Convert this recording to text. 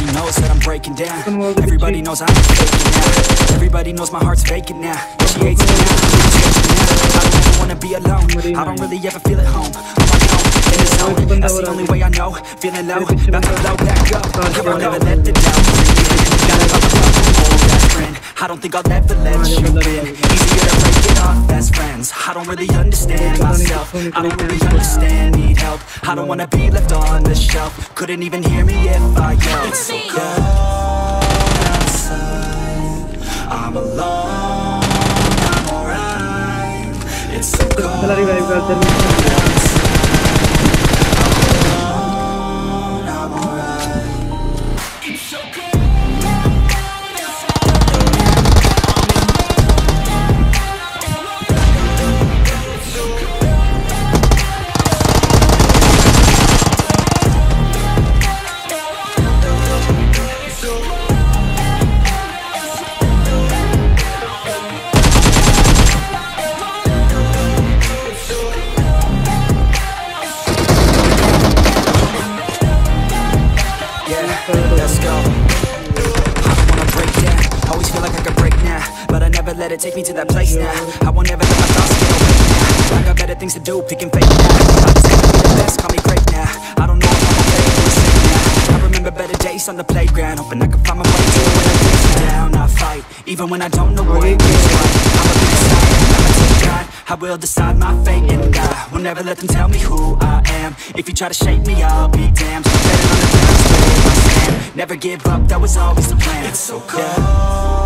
Everybody knows that I'm breaking down. Everybody knows I'm faking now. Everybody knows my heart's vacant now. And she hates me now, I'm changing now. I don't ever wanna be alone. I don't really ever feel at home. On my own, in the zone, that's the only way I know. Feeling low, about to blow back up. I'll never let the doubt creep in. Gotta love a old best friend. I don't think I'll ever let you in. Easier to break it off best friends. I don't really understand myself. I don't really understand, need help. I don't wanna be left on the shelf. Couldn't even hear me if I yelled. It's so cold outside, I'm alone, I'm alright. It's so cold outside. Let's go. I don't wanna break down. Always feel like I could break now, but I never let it take me to that place now. I won't ever let my thoughts get away now. I got better things to do, picking fake now. I just gotta be the best, call me great now. I don't know if I'm okay or insane now. I remember better days on the playground, hoping I could find my way to it when I face it down. I fight, even when I don't know what it's like. I'ma be decided, I'ma take God. I will decide my fate and I will never let them tell me who I am. If you try to shape me, I'll be damned. Better on the ground, stay where I stand. Never give up, that was always the plan. It's so cold